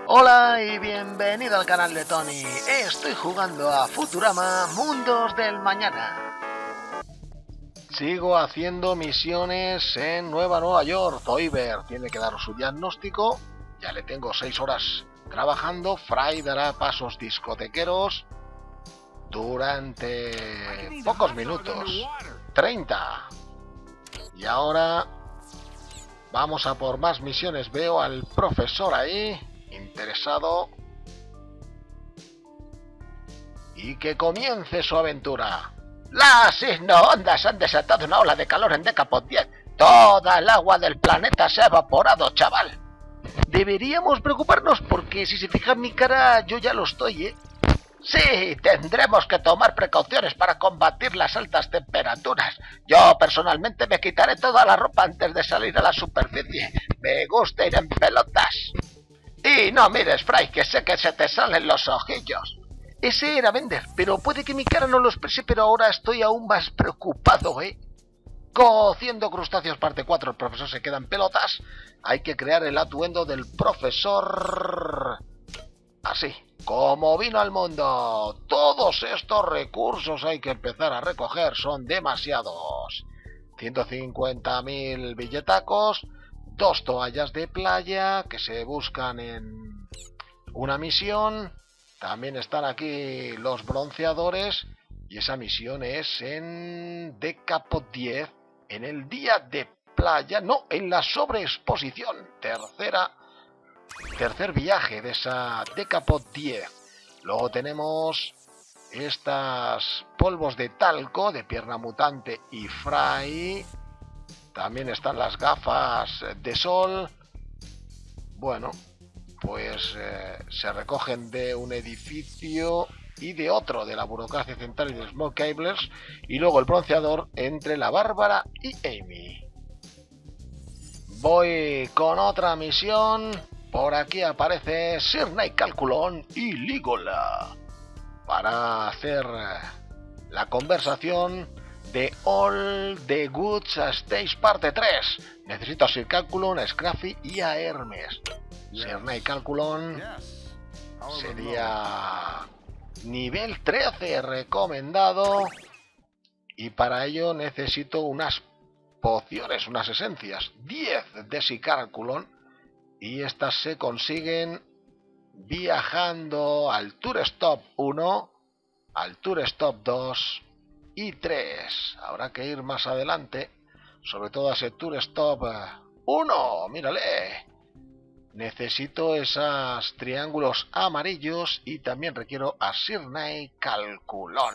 Hola y bienvenido al canal de Tony. Estoy jugando a Futurama Mundos del Mañana. Sigo haciendo misiones en Nueva York. Zoidberg tiene que dar su diagnóstico. Ya le tengo 6 horas trabajando. Fry dará pasos discotequeros durante pocos minutos. 30. Y ahora vamos a por más misiones. Veo al profesor ahí, interesado. Y que comience su aventura. Las signo-ondas han desatado una ola de calor en Decapod 10. Toda el agua del planeta se ha evaporado, chaval. Deberíamos preocuparnos porque si se fija en mi cara, yo ya lo estoy, ¿eh? Sí, tendremos que tomar precauciones para combatir las altas temperaturas. Yo personalmente me quitaré toda la ropa antes de salir a la superficie. Me gusta ir en pelotas. Y no mires, Fry, que sé que se te salen los ojillos. Ese era Bender, pero puede que mi cara no lo exprese, pero ahora estoy aún más preocupado, ¿eh? Cociendo crustáceos parte 4, el profesor se queda en pelotas. Hay que crear el atuendo del profesor. Así, como vino al mundo. Todos estos recursos hay que empezar a recoger, son demasiados. 150.000 billetacos, 2 toallas de playa que se buscan en una misión. También están aquí los bronceadores y esa misión es en Decapod 10, en el día de playa, no, en la sobreexposición, tercer viaje de esa Decapod 10. Luego tenemos estas polvos de talco de Pierna Mutante y Fry. También están las gafas de sol. Bueno, pues se recogen de un edificio y de otro, de la burocracia central y de Small Cablers, y luego el bronceador entre la Bárbara y Amy. Voy con otra misión. Por aquí aparece Sirnai Calculon y Ligola para hacer la conversación de All the Goods Stage parte 3. Necesito a Sir Calculon, a Scruffy y a Hermes. Sirnai Calculon sería nivel 13 recomendado, y para ello necesito unas pociones, unas esencias, 10 de Sir Calculon, y estas se consiguen viajando al Tour Stop 1, al Tour Stop 2 y 3. Habrá que ir más adelante, sobre todo a ese Tour Stop 1, mírale. Necesito esos triángulos amarillos y también requiero a Sirnai Calculon.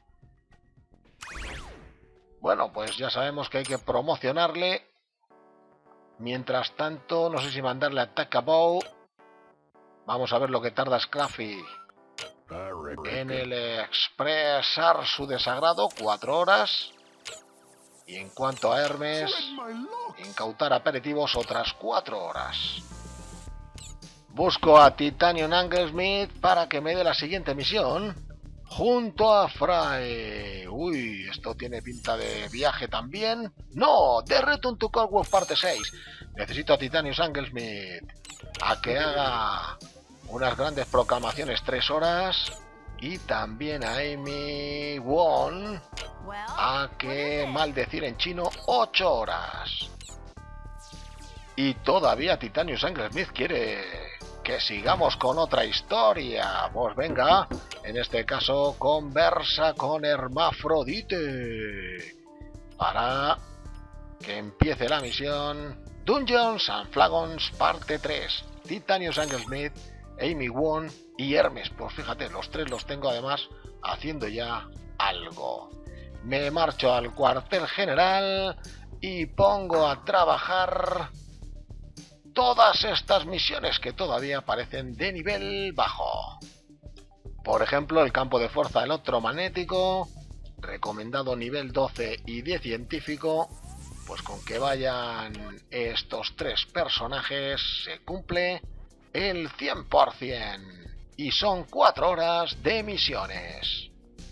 Bueno, pues ya sabemos que hay que promocionarle. Mientras tanto, no sé si mandarle a Takabow. Vamos a ver lo que tarda Scruffy en el expresar su desagrado, 4 horas. Y en cuanto a Hermes, incautar aperitivos, otras 4 horas. Busco a Titanium Anglesmith para que me dé la siguiente misión junto a Fry. Uy, esto tiene pinta de viaje también. No, The Return to Coldwell parte 6. Necesito a Titanium Anglesmith a que haga unas grandes proclamaciones, 3 horas. Y también a Amy Wong a que maldecir en chino, 8 horas. Y todavía Titanium Anglesmith quiere que sigamos con otra historia. Pues venga, en este caso conversa con Hermafrodite para que empiece la misión Dungeons and Flagons parte 3. Titanium Anglesmith, Amy Wong y Hermes. Pues fíjate, los 3 los tengo además haciendo ya algo. Me marcho al cuartel general y pongo a trabajar todas estas misiones que todavía parecen de nivel bajo. Por ejemplo, el campo de fuerza electromagnético, recomendado nivel 12 y 10 científico. Pues con que vayan estos 3 personajes se cumple el 100%. Y son 4 horas de misiones.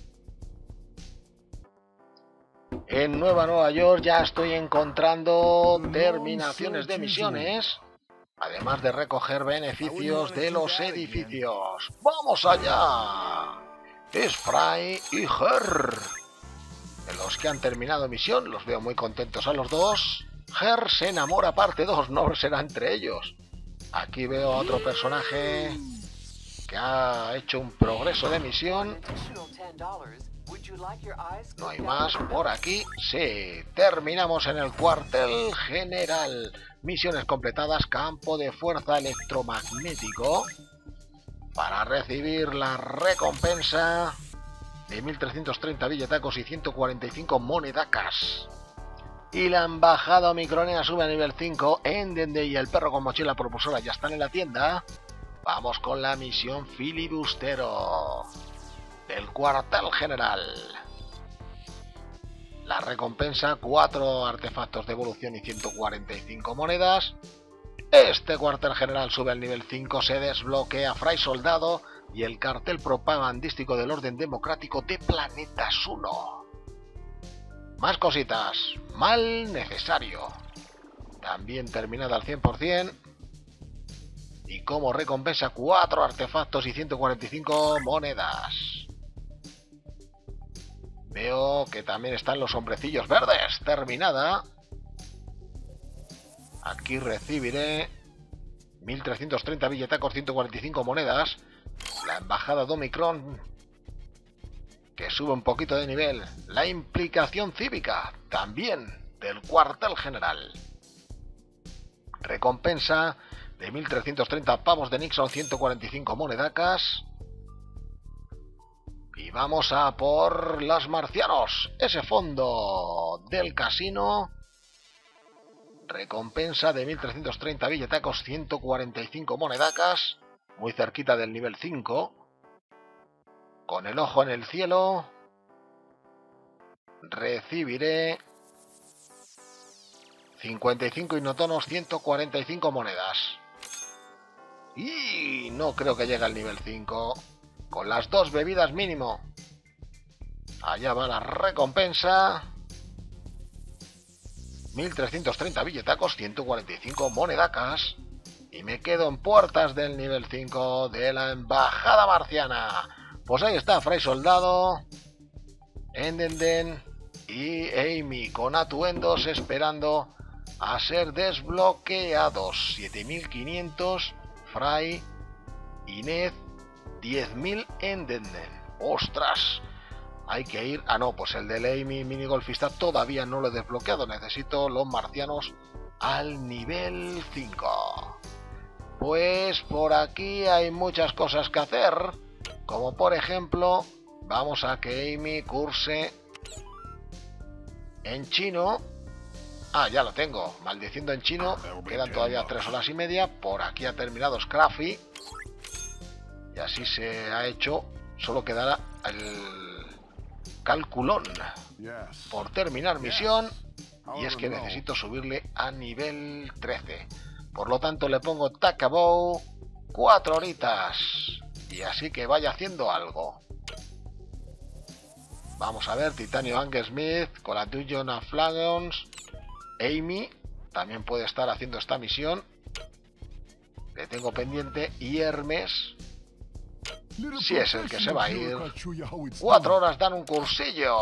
En Nueva York ya estoy encontrando terminaciones de misiones. además de recoger beneficios de los edificios. ¡Vamos allá! Es Fry y Her, de los que han terminado misión. Los veo muy contentos a los dos. Her se enamora parte 2, no será entre ellos. Aquí veo a otro personaje que ha hecho un progreso de misión. No hay más por aquí. Sí, terminamos en el cuartel general. Misiones completadas, campo de fuerza electromagnético. Para recibir la recompensa de 1330 billetacos y 145 monedacas. Y la embajada micronea sube a nivel 5. Endende y el perro con mochila propulsora ya están en la tienda. Vamos con la misión filibustero del cuartel general. La recompensa, 4 artefactos de evolución y 145 monedas. Este cuartel general sube al nivel 5, se desbloquea Fray Soldado y el cartel propagandístico del orden democrático de Planetas 1. Más cositas. Mal necesario. También terminada al 100%. Y como recompensa, 4 artefactos y 145 monedas. Veo que también están los hombrecillos verdes. Terminada. Aquí recibiré 1330 billetacos, 145 monedas. La embajada de Omicron, que sube un poquito de nivel. La implicación cívica, también del cuartel general. Recompensa de 1330 pavos de Nixon, 145 monedacas. Y vamos a por los marcianos. Ese fondo del casino. Recompensa de 1330 billetacos, 145 monedacas. Muy cerquita del nivel 5. Con el ojo en el cielo. Recibiré 55 hipnotonos, 145 monedas. Y no creo que llegue al nivel 5. Con las 2 bebidas mínimo. Allá va la recompensa. 1330 billetacos, 145 monedacas. Y me quedo en puertas del nivel 5 de la embajada marciana. Pues ahí está Fray Soldado, Endenden y Amy con atuendos esperando a ser desbloqueados. 7500 Fray, Inés, 10.000 Endenden. ¡Ostras! Hay que ir... Ah, no, pues el del Amy minigolfista todavía no lo he desbloqueado. Necesito los marcianos al nivel 5. Pues por aquí hay muchas cosas que hacer. Como por ejemplo, vamos a que Amy curse en chino. Ah, ya lo tengo. Maldiciendo en chino. Quedan todavía 3 horas y media. Por aquí ha terminado Scruffy. Y así se ha hecho. Solo quedará el calculón por terminar misión. Y es que necesito subirle a nivel 13. Por lo tanto le pongo Takabou 4 horitas. Y así que vaya haciendo algo. Vamos a ver, Titanio Angle Smith con la Dungeon of Flagons. Amy también puede estar haciendo esta misión. Le tengo pendiente. Y Hermes, si es el que se va a ir. 4 horas dan un cursillo.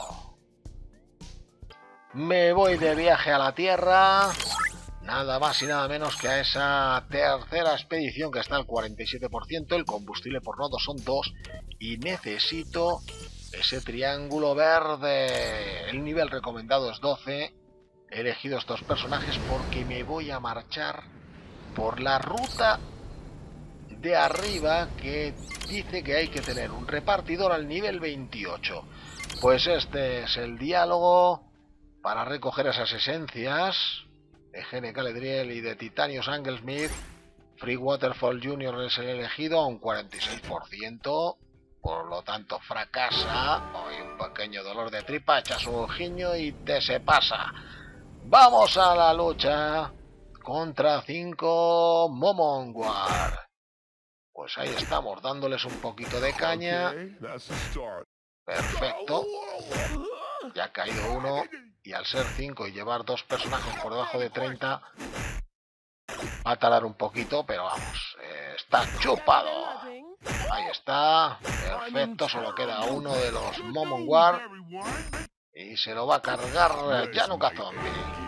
Me voy de viaje a la Tierra. Nada más y nada menos que a esa tercera expedición que está al 47%. El combustible por nodo son 2. Y necesito ese triángulo verde. El nivel recomendado es 12. He elegido estos personajes porque me voy a marchar por la ruta de arriba que dice que hay que tener un repartidor al nivel 28. Pues este es el diálogo para recoger esas esencias de Gene Caledriel y de Titanios Anglesmith. Free Waterfall Jr. es el elegido a un 46%. Por lo tanto fracasa. Hoy un pequeño dolor de tripa, echas un ojiño y te se pasa. Vamos a la lucha contra 5 Momongwar. Pues ahí estamos, dándoles un poquito de caña. Perfecto. Ya ha caído uno. Y al ser 5 y llevar 2 personajes por debajo de 30, Va a tardar un poquito, pero vamos, está chupado. Ahí está, perfecto, solo queda uno de los Momon War y se lo va a cargar Yanuka Zombie.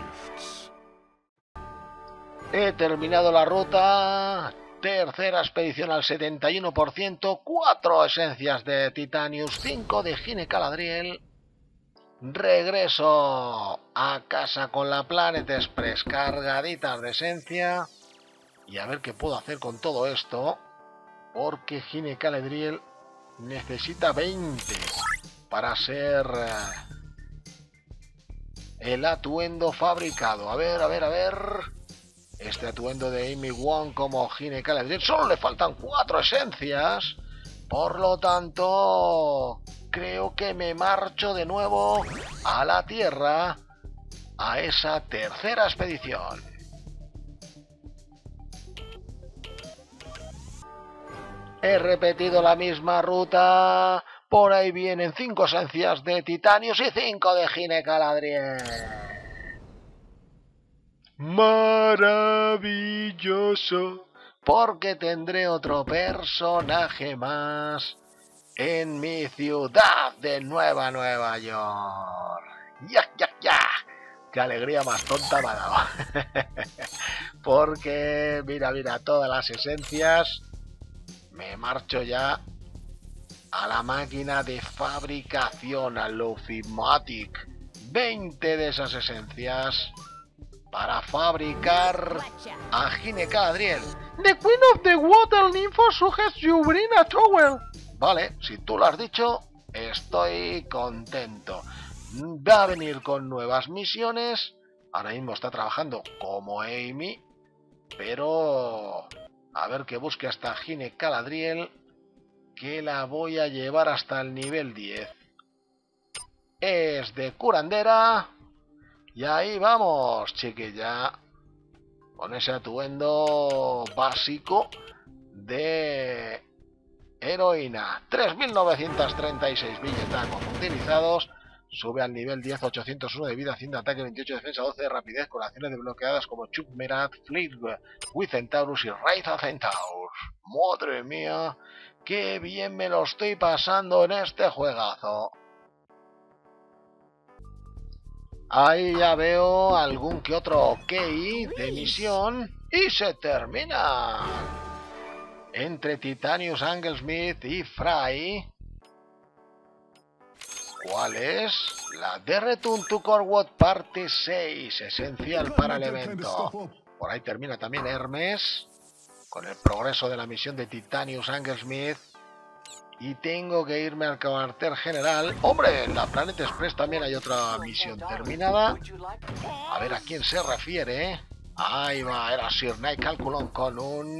He terminado la ruta, tercera expedición al 71%, 4 esencias de Titanius, 5 de Gine Galadriel. Regreso a casa con la Planet Express cargaditas de esencia y a ver qué puedo hacer con todo esto. Porque Gine Galadriel necesita 20 para ser el atuendo fabricado. A ver. Este atuendo de Amy Wong como Gine Galadriel solo le faltan 4 esencias. Por lo tanto, creo que me marcho de nuevo a la Tierra a esa tercera expedición. He repetido la misma ruta. Por ahí vienen 5 esencias de Titanius y 5 de Gine Galadriel. Maravilloso. Porque tendré otro personaje más en mi ciudad de Nueva York. ¡Ya! ¡Qué alegría más tonta me ha dado! Porque, mira, todas las esencias. Me marcho ya a la máquina de fabricación, al Lofimatic. 20 de esas esencias para fabricar a Gine Galadriel. The Queen of the Water Nympho suggests you bring a towel. Vale, si tú lo has dicho, estoy contento. Va a venir con nuevas misiones. Ahora mismo está trabajando como Amy, pero a ver que busque hasta Gine Galadriel, que la voy a llevar hasta el nivel 10. Es de curandera. Y ahí vamos, chiquilla. Con ese atuendo básico de heroína. 3.936 billetacos utilizados. Sube al nivel 10, 801 de vida, 100 de ataque, 28 de defensa, 12 de rapidez, con acciones desbloqueadas como Chuck Merat, Fleet with Centaurus y Raid of Centaurus. ¡Madre mía! ¡Qué bien me lo estoy pasando en este juegazo! Ahí ya veo algún que otro key de misión y se termina. Entre Titanius Anglesmith y Fry. ¿Cuál es? La de Return to Corwood parte 6, esencial para el evento. Por ahí termina también Hermes, con el progreso de la misión de Titanius Anglesmith. Y tengo que irme al cuartel general. ¡Hombre! En la Planet Express también hay otra misión terminada. A ver a quién se refiere. Ahí va, era Sir Knight Calculon con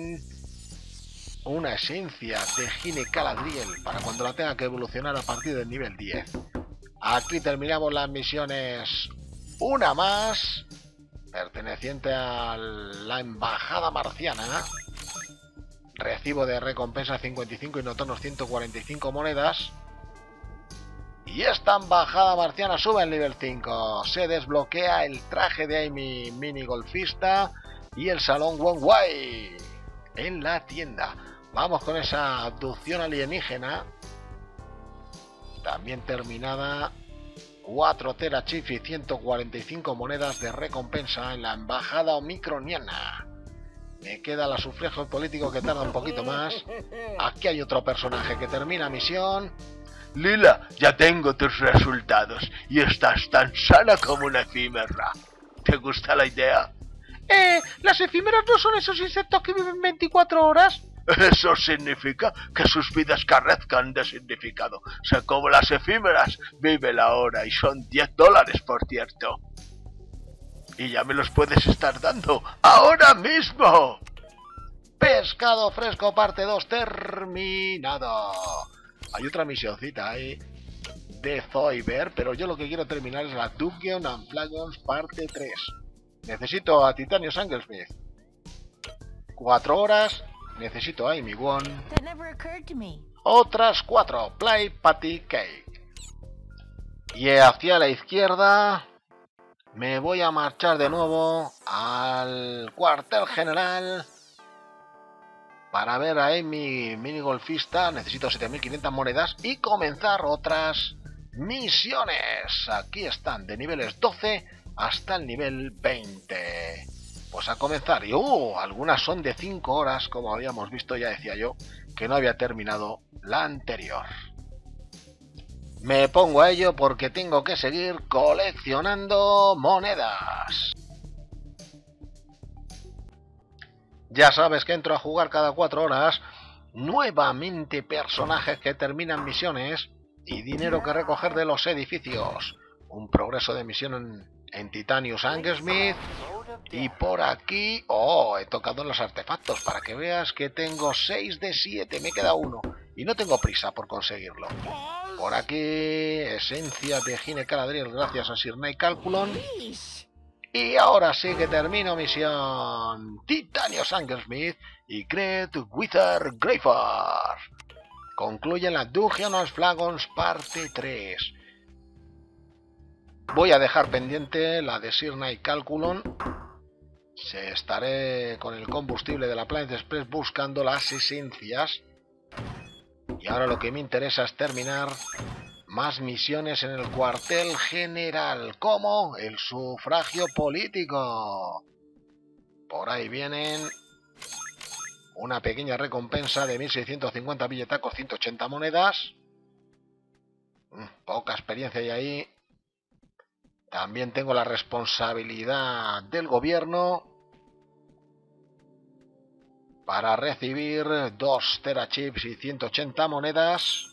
una esencia de Gine Galadriel para cuando la tenga que evolucionar a partir del nivel 10. Aquí terminamos las misiones. Una más, perteneciente a la embajada marciana. Recibo de recompensa 55 y notonos 145 monedas. Y esta embajada marciana sube al nivel 5. Se desbloquea el traje de Amy Mini Golfista y el salón Wong Wai en la tienda. Vamos con esa abducción alienígena. También terminada. 4 terachif y 145 monedas de recompensa en la embajada omicroniana. Me queda la sufragio político que tarda un poquito más. Aquí hay otro personaje que termina misión. Lila, ya tengo tus resultados y estás tan sana como una efímera. ¿Te gusta la idea? ¿Las efímeras no son esos insectos que viven 24 horas? Eso significa que sus vidas carezcan de significado. Sé como las efímeras, vive la hora y son $10, por cierto. Y ya me los puedes estar dando ahora mismo. Pescado fresco parte 2 terminado. Hay otra misioncita ahí de Zoiber, pero yo lo que quiero terminar es la Dungeon and Flagons parte 3. Necesito a Titanius Anglesmith. 4 horas. Necesito a Amy Wong. Otras 4. Play Patty Cake. Y hacia la izquierda me voy a marchar de nuevo al cuartel general para ver a mi minigolfista. Necesito 7500 monedas y comenzar otras misiones. Aquí están, de niveles 12 hasta el nivel 20. Pues a comenzar. Y algunas son de 5 horas, como habíamos visto, ya decía yo, que no había terminado la anterior. Me pongo a ello porque tengo que seguir coleccionando monedas. Ya sabes que entro a jugar cada 4 horas. Nuevamente personajes que terminan misiones y dinero que recoger de los edificios. Un progreso de misión en Titanius Angersmith. Y por aquí... he tocado en los artefactos para que veas que tengo 6 de 7. Me queda uno. Y no tengo prisa por conseguirlo. Por aquí... esencia de Gine Caladriel gracias a Sir Nigel Calculon. Y ahora sí que termino misión Titanius Angersmith y Great Wither Greyfar. Concluye la Dungeon of Flagons parte 3. Voy a dejar pendiente la de Sir Nigel Calculon. Estaré con el combustible de la Planet Express buscando las esencias. Y ahora lo que me interesa es terminar más misiones en el cuartel general, como el sufragio político. Por ahí vienen una pequeña recompensa de 1650 billetacos, 180 monedas. Poca experiencia hay ahí. También tengo la responsabilidad del gobierno para recibir 2 terachips y 180 monedas.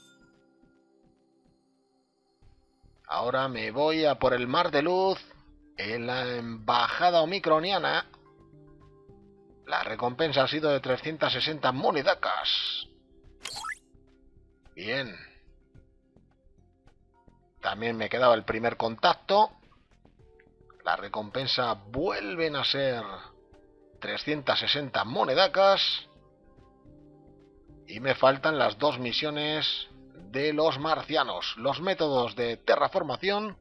Ahora me voy a por el Mar de Luz en la embajada omicroniana. La recompensa ha sido de 360 monedacas. Bien. También me quedaba el primer contacto. La recompensa vuelven a ser 360 monedacas. Y me faltan las 2 misiones de los marcianos. Los métodos de terraformación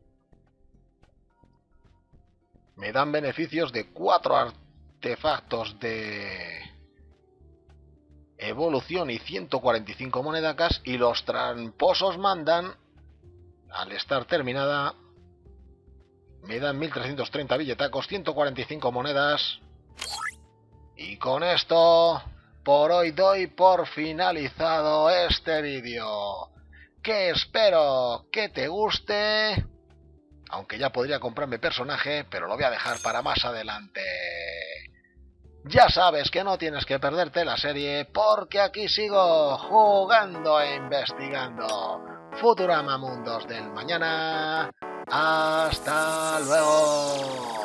me dan beneficios de 4 artefactos de evolución y 145 monedacas. Y los tramposos mandan, al estar terminada, me dan 1330 billetacos, 145 monedas. Y con esto, por hoy doy por finalizado este vídeo, que espero que te guste, aunque ya podría comprarme personaje, pero lo voy a dejar para más adelante. Ya sabes que no tienes que perderte la serie, porque aquí sigo jugando e investigando. Futurama Mundos del Mañana. ¡Hasta luego!